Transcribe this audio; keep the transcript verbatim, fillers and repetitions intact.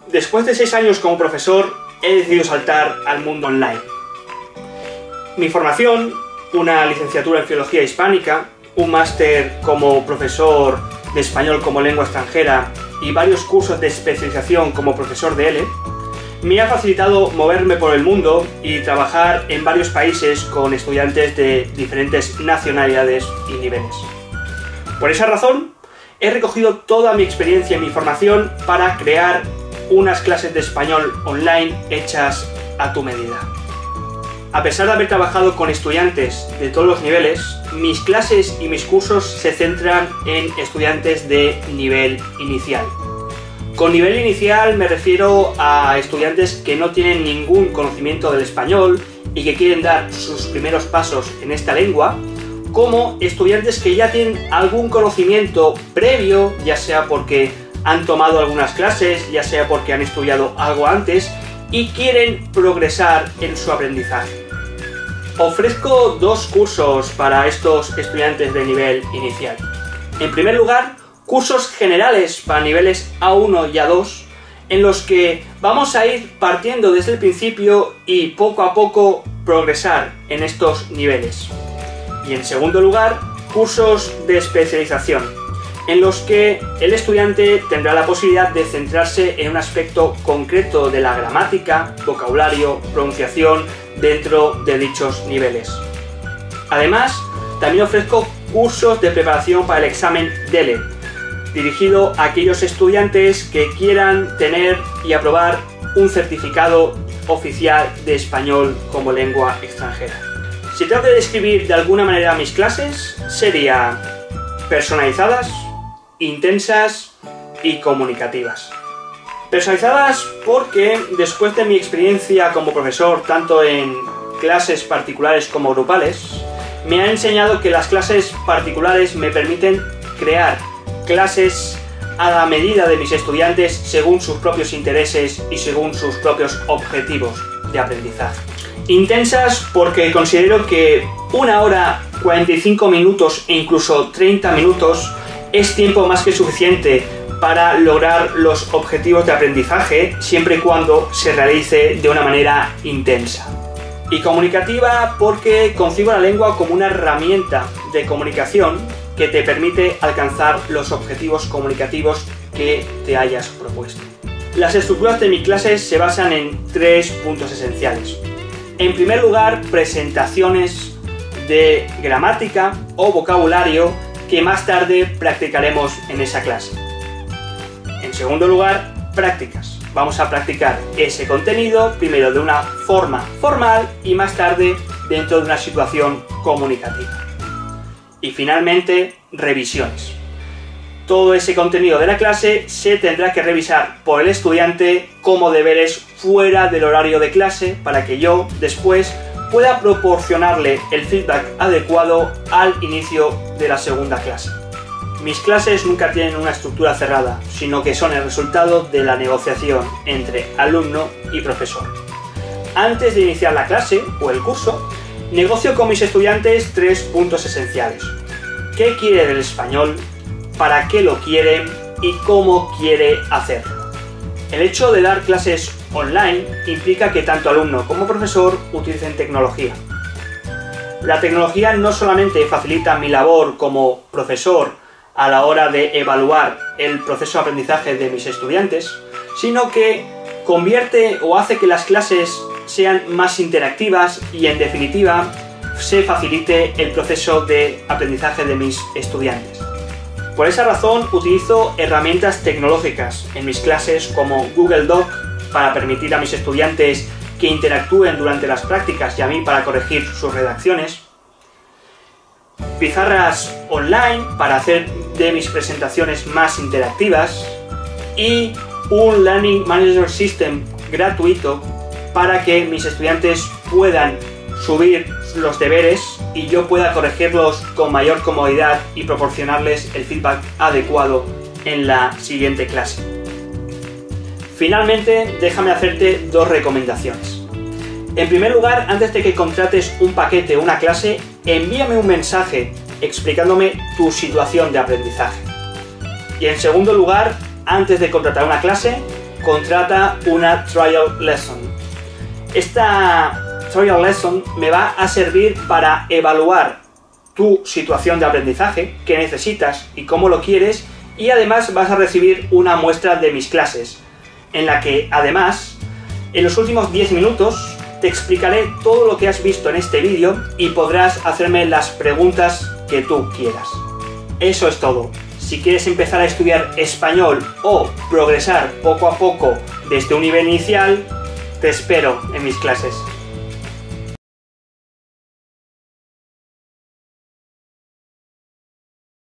Después de seis años como profesor, he decidido saltar al mundo online. Mi formación, una licenciatura en Filología Hispánica, un máster como profesor de español como lengua extranjera y varios cursos de especialización como profesor de L, me ha facilitado moverme por el mundo y trabajar en varios países con estudiantes de diferentes nacionalidades y niveles. Por esa razón, he recogido toda mi experiencia y mi formación para crear unas clases de español online hechas a tu medida. A pesar de haber trabajado con estudiantes de todos los niveles, mis clases y mis cursos se centran en estudiantes de nivel inicial. Con nivel inicial me refiero a estudiantes que no tienen ningún conocimiento del español y que quieren dar sus primeros pasos en esta lengua, como estudiantes que ya tienen algún conocimiento previo, ya sea porque han tomado algunas clases, ya sea porque han estudiado algo antes y quieren progresar en su aprendizaje. Ofrezco dos cursos para estos estudiantes de nivel inicial. En primer lugar, cursos generales para niveles A uno y A dos, en los que vamos a ir partiendo desde el principio y poco a poco progresar en estos niveles. Y en segundo lugar, cursos de especialización, en los que el estudiante tendrá la posibilidad de centrarse en un aspecto concreto de la gramática, vocabulario, pronunciación dentro de dichos niveles. Además, también ofrezco cursos de preparación para el examen D E L E, dirigido a aquellos estudiantes que quieran tener y aprobar un certificado oficial de español como lengua extranjera. Si tengo que describir de alguna manera mis clases, sería personalizadas, intensas y comunicativas. Personalizadas porque, después de mi experiencia como profesor, tanto en clases particulares como grupales, me ha enseñado que las clases particulares me permiten crear clases a la medida de mis estudiantes según sus propios intereses y según sus propios objetivos de aprendizaje. Intensas porque considero que una hora, cuarenta y cinco minutos e incluso treinta minutos es tiempo más que suficiente para lograr los objetivos de aprendizaje siempre y cuando se realice de una manera intensa. Y comunicativa porque concibo la lengua como una herramienta de comunicación que te permite alcanzar los objetivos comunicativos que te hayas propuesto. Las estructuras de mis clases se basan en tres puntos esenciales. En primer lugar, presentaciones de gramática o vocabulario que más tarde practicaremos en esa clase. En segundo lugar, prácticas. Vamos a practicar ese contenido primero de una forma formal y más tarde dentro de una situación comunicativa. Y finalmente, revisiones. Todo ese contenido de la clase se tendrá que revisar por el estudiante como deberes fuera del horario de clase para que yo después pueda proporcionarle el feedback adecuado al inicio de la segunda clase. Mis clases nunca tienen una estructura cerrada, sino que son el resultado de la negociación entre alumno y profesor. Antes de iniciar la clase o el curso, negocio con mis estudiantes tres puntos esenciales. ¿Qué quiere del español? ¿Para qué lo quiere? ¿Y cómo quiere hacerlo? El hecho de dar clases online implica que tanto alumno como profesor utilicen tecnología. La tecnología no solamente facilita mi labor como profesor a la hora de evaluar el proceso de aprendizaje de mis estudiantes, sino que convierte o hace que las clases sean más interactivas y, en definitiva, se facilite el proceso de aprendizaje de mis estudiantes. Por esa razón utilizo herramientas tecnológicas en mis clases como Google Doc para permitir a mis estudiantes que interactúen durante las prácticas y a mí para corregir sus redacciones, pizarras online para hacer de mis presentaciones más interactivas y un Learning Management System gratuito para que mis estudiantes puedan subir los deberes y yo pueda corregirlos con mayor comodidad y proporcionarles el feedback adecuado en la siguiente clase. Finalmente, déjame hacerte dos recomendaciones. En primer lugar, antes de que contrates un paquete o una clase, envíame un mensaje explicándome tu situación de aprendizaje. Y en segundo lugar, antes de contratar una clase, contrata una Trial Lesson. Esta Trial Lesson me va a servir para evaluar tu situación de aprendizaje, qué necesitas y cómo lo quieres, y además vas a recibir una muestra de mis clases, en la que además en los últimos diez minutos te explicaré todo lo que has visto en este vídeo y podrás hacerme las preguntas que tú quieras. Eso es todo. Si quieres empezar a estudiar español o progresar poco a poco desde un nivel inicial, te espero en mis clases.